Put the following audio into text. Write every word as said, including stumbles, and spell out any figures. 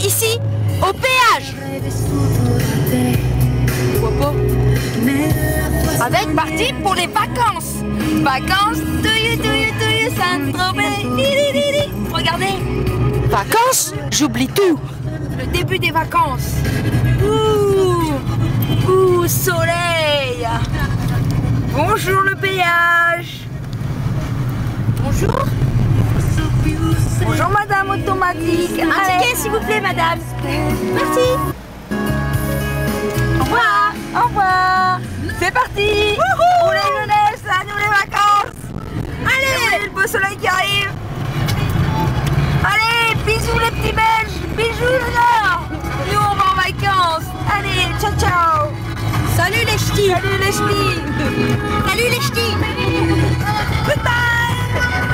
ici, au péage. Pourquoi pas? Avec parti pour les vacances. Vacances, touille, touille, touille, Saint-Tropez. Regardez. Vacances, j'oublie tout. Le début des vacances. Ouh, ouh, soleil. Bonjour le péage. Bonjour. Bonjour madame automatique. Un ticket s'il vous plaît madame. Merci. Au revoir. Au revoir. C'est parti. Wouhou. Pour les jeunesses, à nous les vacances. Allez, le beau soleil qui arrive. Allez, bisous les petits Belges. Bisous le Nord. Nous on va en vacances. Allez, ciao ciao. Salut les ch'tis. Salut les ch'tis. Salut les ch'tis. Goodbye.